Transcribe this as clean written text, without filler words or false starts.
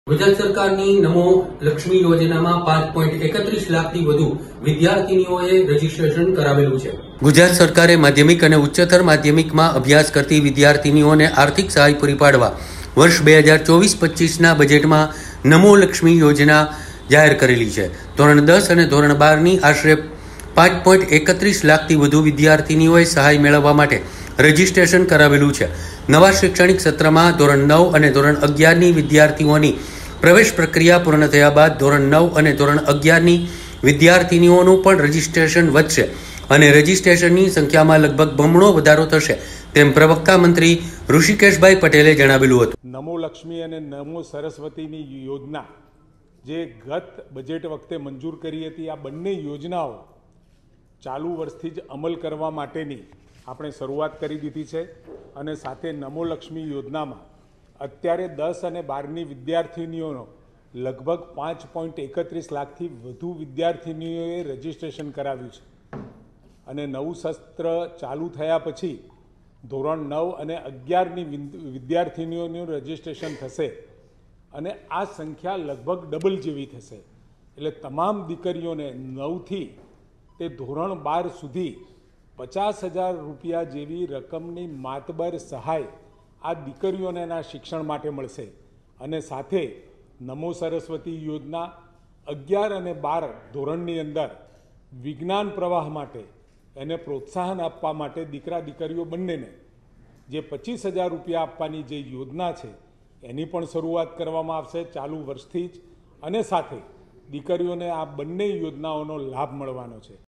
ગુજરાત સરકારની નમો લક્ષ્મી યોજનામાં 5.31 લાખથી વધુ વિદ્યાર્થીનીઓએ રજીસ્ટ્રેશન કરાવેલું છે। ગુજરાત સરકારે માધ્યમિક અને ઉચ્ચતર માધ્યમિકમાં અભ્યાસ કરતી વિદ્યાર્થીનીઓને આર્થિક સહાય પૂરી પાડવા વર્ષ 2024-25ના બજેટમાં નમો લક્ષ્મી યોજના જાહેર કરેલી છે। ધોરણ 10 અને ધોરણ 12ની આશરે 5.31 લાખથી વધુ વિદ્યાર્થીનીઓએ સહાય મેળવવા માટે રજીસ્ટ્રેશન કરાવેલું છે। નવા શૈક્ષણિક સત્રમાં ધોરણ 9 અને ધોરણ 11ની વિદ્યાર્થીઓની પ્રવેશ પ્રક્રિયા પૂર્ણ થયા બાદ ધોરણ 9 અને ધોરણ 11ની વિદ્યાર્થીનીઓનું પણ રજીસ્ટ્રેશન વધશે અને રજીસ્ટ્રેશનની સંખ્યામાં લગભગ બમણો વધારો થશે તેમ પ્રવક્તા મંત્રી ઋષિકેશભાઈ પટેલે જણાવેલું હતું। નમો લક્ષ્મી અને નમો સરસ્વતીની યોજના જે ગત બજેટ વખતે મંજૂર કરી હતી, આ બંને યોજનાઓ ચાલુ વર્ષથી જ અમલ કરવા માટેની આપણે શરૂઆત કરી દીધી છે અને સાથે નમો લક્ષ્મી યોજનામાં અત્યારે 10 અને 12ની વિદ્યાર્થીનીઓનો લગભગ 5.31 લાખથી વધુ વિદ્યાર્થીનીઓએ રજીસ્ટ્રેશન કરાવ્યું છે અને નવું સત્ર ચાલુ થયા પછી ધોરણ 9 અને 11ની વિદ્યાર્થીનીઓનું રજીસ્ટ્રેશન થશે અને આ સંખ્યા લગભગ ડબલ જેવી થશે। એટલે તમામ દીકરીઓને 9થી તે ધોરણ 12 સુધી 50,000 રૂપિયા જેવી રકમની માતબર સહાય આ દીકરીઓને એના શિક્ષણ માટે મળશે અને સાથે નમો સરસ્વતી યોજના 11 અને 12 ધોરણની અંદર વિજ્ઞાન પ્રવાહ માટે એને પ્રોત્સાહન આપવા માટે દીકરા દીકરીઓ બંનેને જે 25,000 રૂપિયા આપવાની જે યોજના છે એની પણ શરૂઆત કરવામાં આવશે ચાલુ વર્ષથી જ અને સાથે દીકરીઓને આ બંને યોજનાઓનો લાભ મળવાનો છે।